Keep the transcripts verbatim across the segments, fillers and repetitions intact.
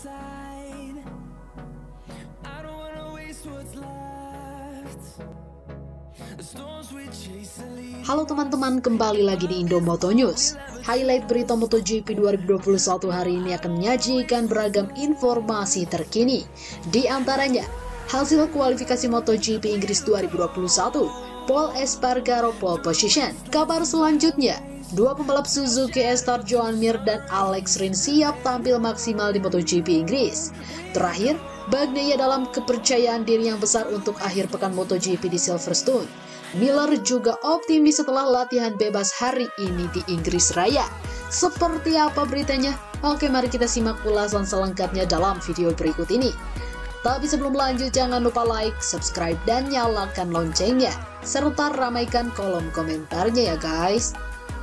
Halo teman-teman, kembali lagi di Indomoto News. Highlight berita MotoGP dua ribu dua puluh satu hari ini akan menyajikan beragam informasi terkini. Di antaranya, hasil kualifikasi MotoGP Inggris dua ribu dua puluh satu, Pol Espargaro pole position. Kabar selanjutnya, dua pembalap Suzuki Star Joan Mir dan Alex Rins siap tampil maksimal di MotoGP Inggris. Terakhir, Bagnaia dalam kepercayaan diri yang besar untuk akhir pekan MotoGP di Silverstone. Miller juga optimis setelah latihan bebas hari ini di Inggris Raya. Seperti apa beritanya? Oke, mari kita simak ulasan selengkapnya dalam video berikut ini. Tapi sebelum lanjut, jangan lupa like, subscribe, dan nyalakan loncengnya. Serta ramaikan kolom komentarnya ya guys.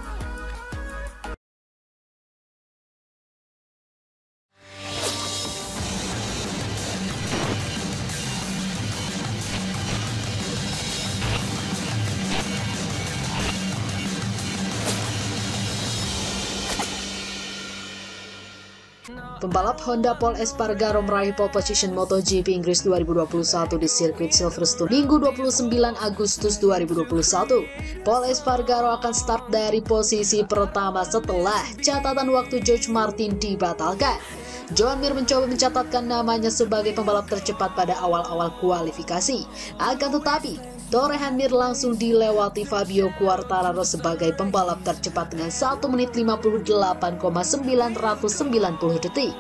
Pembalap Honda Pol Espargaro meraih pole position MotoGP Inggris dua ribu dua puluh satu di sirkuit Silverstone Minggu dua puluh sembilan Agustus dua ribu dua puluh satu. Pol Espargaro akan start dari posisi pertama setelah catatan waktu George Martin dibatalkan. Joan Mir mencoba mencatatkan namanya sebagai pembalap tercepat pada awal-awal kualifikasi. Akan tetapi, torehan Mir langsung dilewati Fabio Quartararo sebagai pembalap tercepat dengan satu menit lima puluh delapan koma sembilan sembilan nol detik.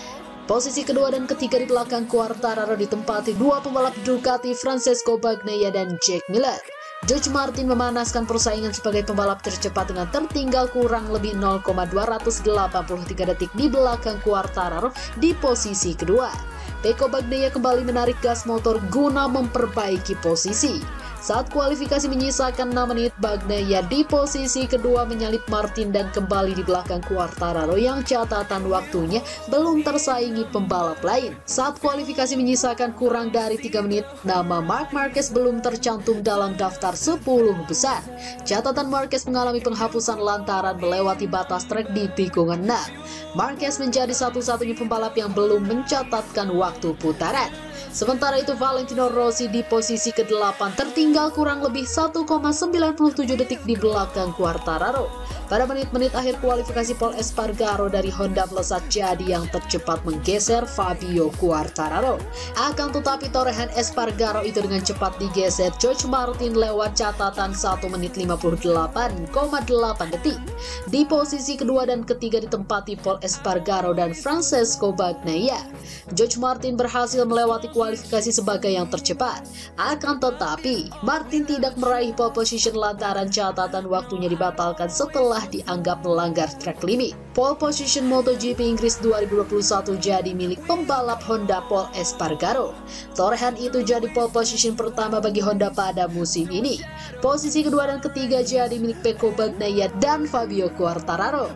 Posisi kedua dan ketiga di belakang Quartararo ditempati dua pembalap Ducati, Francesco Bagnaia dan Jack Miller. George Martin memanaskan persaingan sebagai pembalap tercepat dengan tertinggal kurang lebih nol koma dua delapan tiga detik di belakang Quartararo di posisi kedua. Pecco Bagnaia kembali menarik gas motor guna memperbaiki posisi. Saat kualifikasi menyisakan enam menit, Bagnaia di posisi kedua menyalip Martin dan kembali di belakang Quartararo yang catatan waktunya belum tersaingi pembalap lain. Saat kualifikasi menyisakan kurang dari tiga menit, nama Marc Marquez belum tercantum dalam daftar sepuluh besar. Catatan Marquez mengalami penghapusan lantaran melewati batas trek di tikungan enam. Marquez menjadi satu-satunya pembalap yang belum mencatatkan waktu putaran. Sementara itu, Valentino Rossi di posisi kedelapan tertinggal kurang lebih satu koma sembilan tujuh detik di belakang Quartararo. Pada menit-menit akhir kualifikasi, Pol Espargaro dari Honda melesat jadi yang tercepat menggeser Fabio Quartararo. Akan tetapi torehan Espargaro itu dengan cepat digeser George Martin lewat catatan satu menit lima puluh delapan koma delapan detik. Di posisi kedua dan ketiga ditempati Pol Espargaro dan Francesco Bagnaia. George Martin berhasil melewati kualifikasi sebagai yang tercepat. Akan tetapi, Martin tidak meraih pole position lantaran catatan waktunya dibatalkan setelah dianggap melanggar track limit. Pole position MotoGP Inggris dua ribu dua puluh satu jadi milik pembalap Honda Pol Espargaro. Torehan itu jadi pole position pertama bagi Honda pada musim ini. Posisi kedua dan ketiga jadi milik Pecco Bagnaia dan Fabio Quartararo.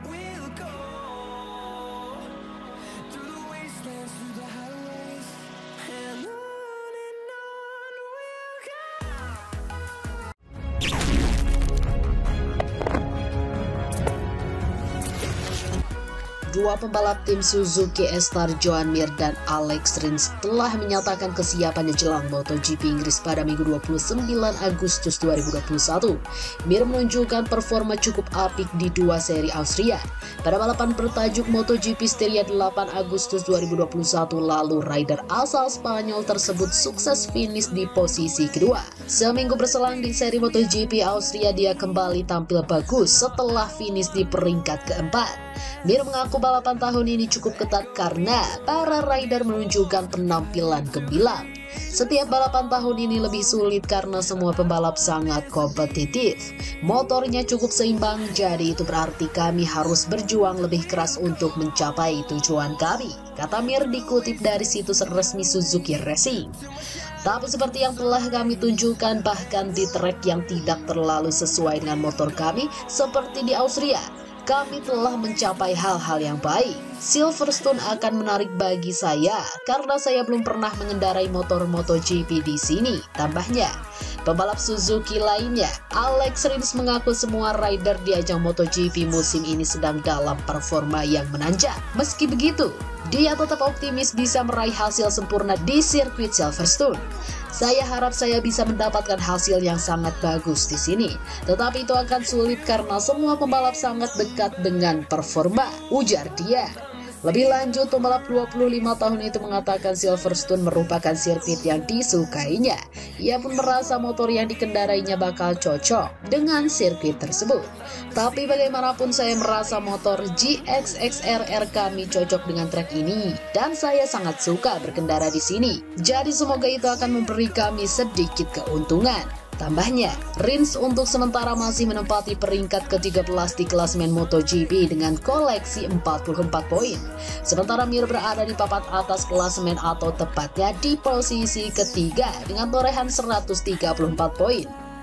Dua pembalap tim Suzuki Star Joan Mir dan Alex Rins telah menyatakan kesiapannya jelang MotoGP Inggris pada Minggu dua puluh sembilan Agustus dua ribu dua puluh satu. Mir menunjukkan performa cukup apik di dua seri Austria. Pada balapan bertajuk MotoGP Styria delapan Agustus dua ribu dua puluh satu lalu, rider asal Spanyol tersebut sukses finish di posisi kedua. Seminggu berselang di seri MotoGP Austria, dia kembali tampil bagus setelah finish di peringkat keempat. Mir mengaku balapan tahun ini cukup ketat karena para rider menunjukkan penampilan gemilang. Setiap balapan tahun ini lebih sulit karena semua pembalap sangat kompetitif. Motornya cukup seimbang, jadi itu berarti kami harus berjuang lebih keras untuk mencapai tujuan kami, kata Mir dikutip dari situs resmi Suzuki Racing. Tapi seperti yang telah kami tunjukkan, bahkan di trek yang tidak terlalu sesuai dengan motor kami seperti di Austria, kami telah mencapai hal-hal yang baik. Silverstone akan menarik bagi saya karena saya belum pernah mengendarai motor MotoGP di sini, tambahnya. Pembalap Suzuki lainnya, Alex Rins, mengaku semua rider di ajang MotoGP musim ini sedang dalam performa yang menanjak. Meski begitu, dia tetap optimis bisa meraih hasil sempurna di sirkuit Silverstone. Saya harap saya bisa mendapatkan hasil yang sangat bagus di sini. Tetapi itu akan sulit karena semua pembalap sangat dekat dengan performa, ujar dia. Lebih lanjut, pembalap dua puluh lima tahun itu mengatakan Silverstone merupakan sirkuit yang disukainya. Ia pun merasa motor yang dikendarainya bakal cocok dengan sirkuit tersebut. Tapi bagaimanapun saya merasa motor G X X R R kami cocok dengan trek ini dan saya sangat suka berkendara di sini. Jadi semoga itu akan memberi kami sedikit keuntungan. Tambahnya, Rins untuk sementara masih menempati peringkat ke tiga belas di klasemen MotoGP dengan koleksi empat puluh empat poin. Sementara Mir berada di papan atas klasemen atau tepatnya di posisi ketiga dengan torehan seratus tiga puluh empat poin.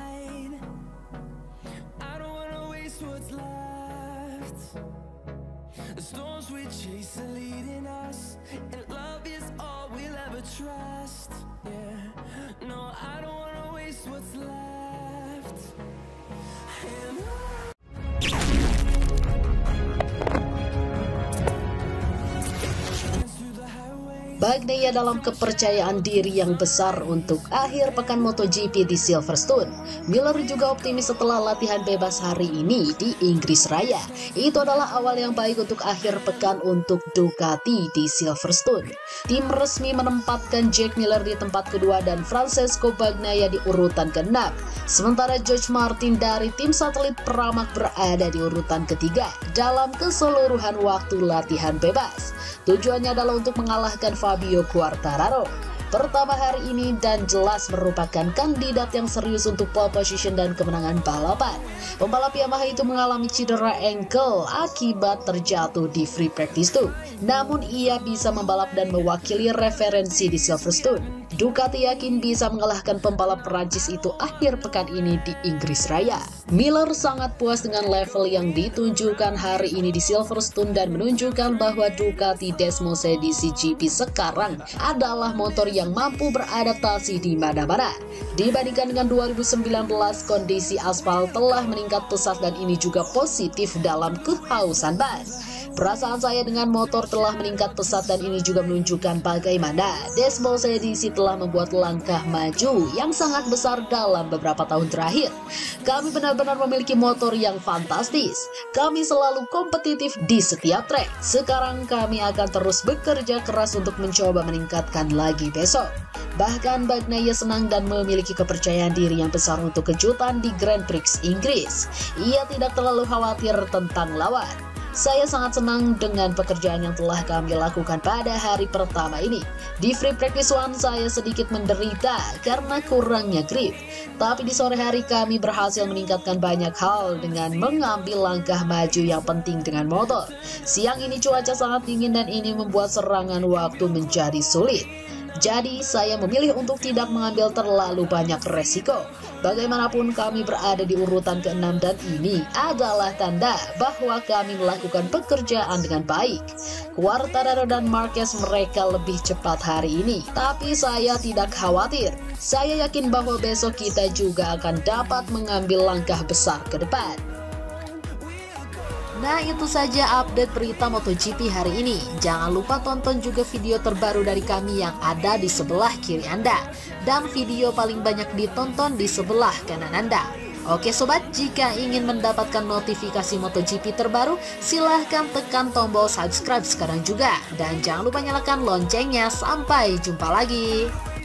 Bagnaia dalam kepercayaan diri yang besar untuk akhir pekan MotoGP di Silverstone. Miller juga optimis setelah latihan bebas hari ini di Inggris Raya. Itu adalah awal yang baik untuk akhir pekan untuk Ducati di Silverstone. Tim resmi menempatkan Jack Miller di tempat kedua dan Francesco Bagnaia di urutan keenam. Sementara George Martin dari tim satelit Pramac berada di urutan ketiga dalam keseluruhan waktu latihan bebas. Tujuannya adalah untuk mengalahkan Fabio Quartararo pertama hari ini dan jelas merupakan kandidat yang serius untuk pole position dan kemenangan balapan. Pembalap Yamaha itu mengalami cedera ankle akibat terjatuh di free practice tuh. Namun ia bisa membalap dan mewakili referensi di Silverstone. Ducati yakin bisa mengalahkan pembalap Prancis itu akhir pekan ini di Inggris Raya. Miller sangat puas dengan level yang ditunjukkan hari ini di Silverstone dan menunjukkan bahwa Ducati Desmos edisi G P sekarang adalah motor yang mampu beradaptasi di mana-mana. Dibandingkan dengan dua ribu sembilan belas, kondisi aspal telah meningkat pesat dan ini juga positif dalam kehausan ban. Perasaan saya dengan motor telah meningkat pesat dan ini juga menunjukkan bagaimana Desmos edisi telah membuat langkah maju yang sangat besar dalam beberapa tahun terakhir. Kami benar-benar memiliki motor yang fantastis. Kami selalu kompetitif di setiap trek. Sekarang kami akan terus bekerja keras untuk mencoba meningkatkan lagi besok. Bahkan Bagnaia senang dan memiliki kepercayaan diri yang besar untuk kejutan di Grand Prix Inggris. Ia tidak terlalu khawatir tentang lawan. Saya sangat senang dengan pekerjaan yang telah kami lakukan pada hari pertama ini. Di free practice one saya sedikit menderita karena kurangnya grip. Tapi di sore hari kami berhasil meningkatkan banyak hal dengan mengambil langkah maju yang penting dengan motor. Siang ini cuaca sangat dingin dan ini membuat serangan waktu menjadi sulit. Jadi saya memilih untuk tidak mengambil terlalu banyak resiko. Bagaimanapun kami berada di urutan keenam dan ini adalah tanda bahwa kami melakukan pekerjaan dengan baik. Quartararo dan Marquez mereka lebih cepat hari ini, tapi saya tidak khawatir. Saya yakin bahwa besok kita juga akan dapat mengambil langkah besar ke depan. Nah, itu saja update berita MotoGP hari ini. Jangan lupa tonton juga video terbaru dari kami yang ada di sebelah kiri Anda. Dan video paling banyak ditonton di sebelah kanan Anda. Oke sobat, jika ingin mendapatkan notifikasi MotoGP terbaru, silahkan tekan tombol subscribe sekarang juga. Dan jangan lupa nyalakan loncengnya. Sampai jumpa lagi.